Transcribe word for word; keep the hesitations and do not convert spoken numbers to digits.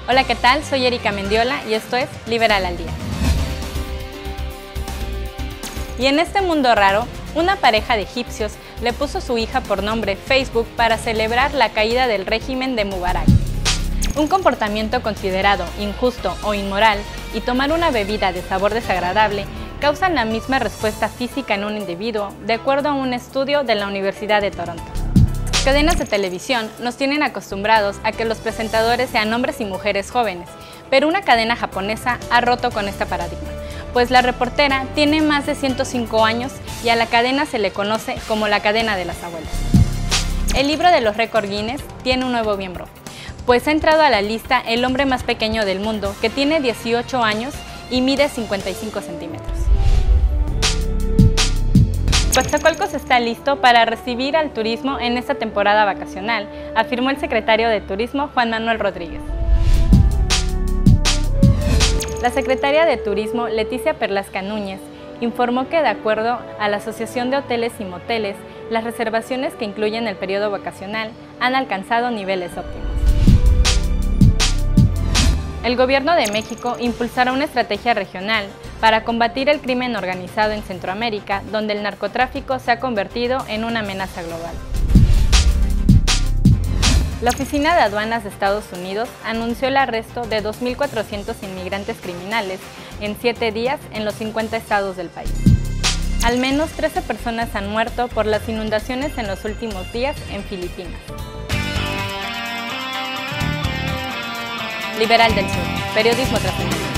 Hola, ¿qué tal? Soy Erika Mendiola y esto es Liberal al Día. Y en este mundo raro, una pareja de egipcios le puso a su hija por nombre Facebook para celebrar la caída del régimen de Mubarak. Un comportamiento considerado injusto o inmoral y tomar una bebida de sabor desagradable causan la misma respuesta física en un individuo, de acuerdo a un estudio de la Universidad de Toronto. Las cadenas de televisión nos tienen acostumbrados a que los presentadores sean hombres y mujeres jóvenes, pero una cadena japonesa ha roto con este paradigma, pues la reportera tiene más de ciento cinco años y a la cadena se le conoce como la cadena de las abuelas. El libro de los récords Guinness tiene un nuevo miembro, pues ha entrado a la lista el hombre más pequeño del mundo, que tiene dieciocho años y mide cincuenta y cinco centímetros. Coatzacoalcos está listo para recibir al turismo en esta temporada vacacional, afirmó el secretario de Turismo Juan Manuel Rodríguez. La secretaria de Turismo Leticia Perlasca Núñez informó que, de acuerdo a la Asociación de Hoteles y Moteles, las reservaciones que incluyen el periodo vacacional han alcanzado niveles óptimos. El Gobierno de México impulsará una estrategia regional para combatir el crimen organizado en Centroamérica, donde el narcotráfico se ha convertido en una amenaza global. La Oficina de Aduanas de Estados Unidos anunció el arresto de dos mil cuatrocientos inmigrantes criminales en siete días en los cincuenta estados del país. Al menos trece personas han muerto por las inundaciones en los últimos días en Filipinas. Liberal del Sur, periodismo trascendente.